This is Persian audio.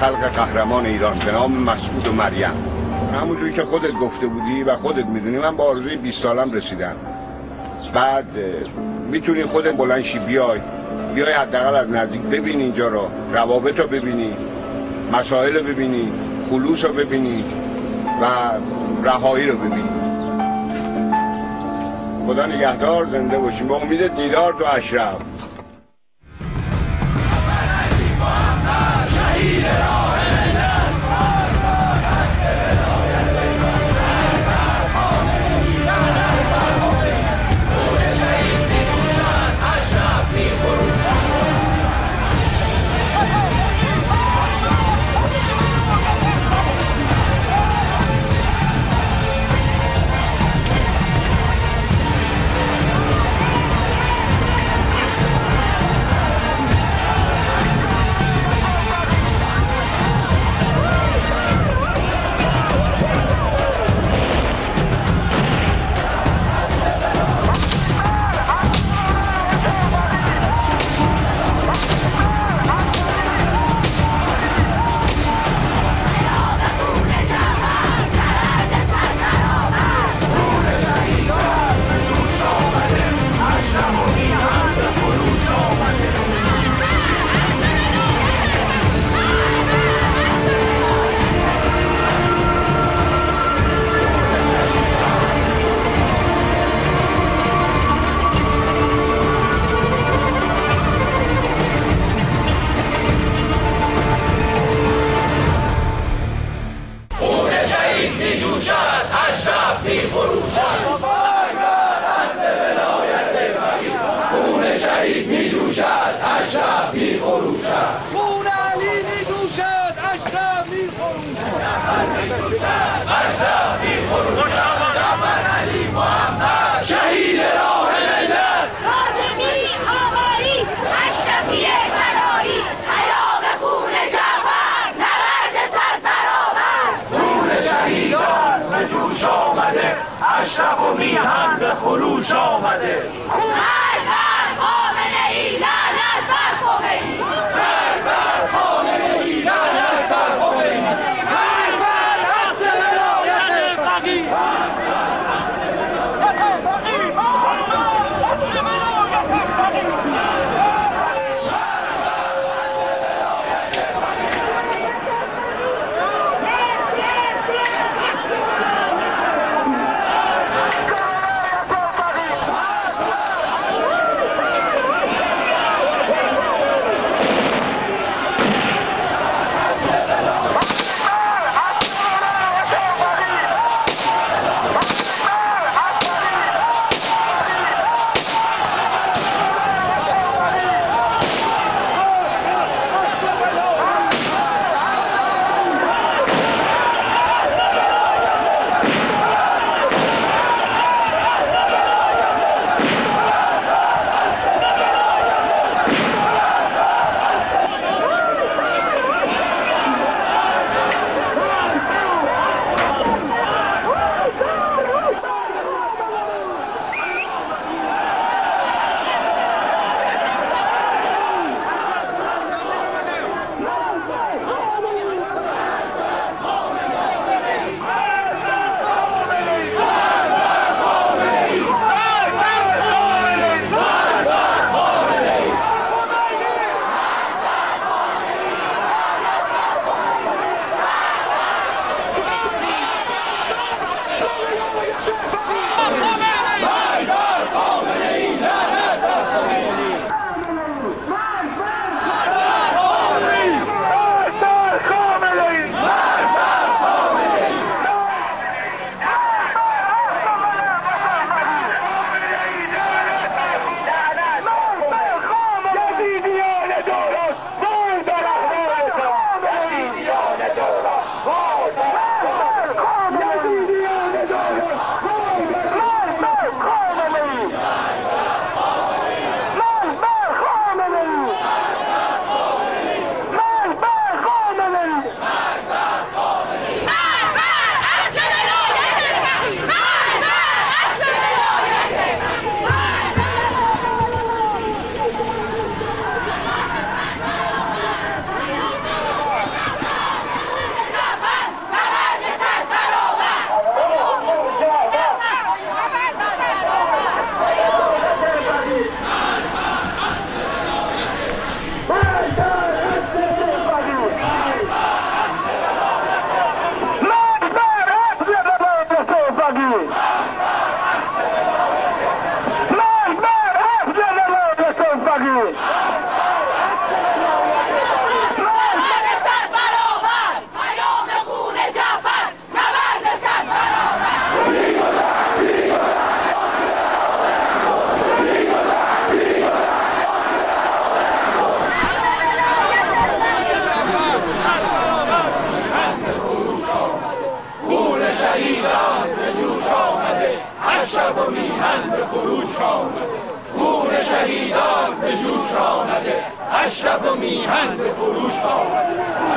خلق قهرمان ایران به نام مسعود و مریم. همونجوری که خودت گفته بودی و خودت میدونی من با آرزوی 20 سالم رسیدم. بعد میتونی خودت بلند شی بیای حداقل از نزدیک ببینی اینجا رو، روابط رو ببینی، مسائل رو ببینی، خلوص رو ببینی و رهایی رو ببینی. خدا نگهدار، زنده باشیم. با امید دیدار تو اشرف. اشرف و میهن به خروش آمده. بر خامنه ای لعنت بر خمینی، بر خامنه ای لعنت بر خمینی، بر حق اشرف و میهن به خروش آمد.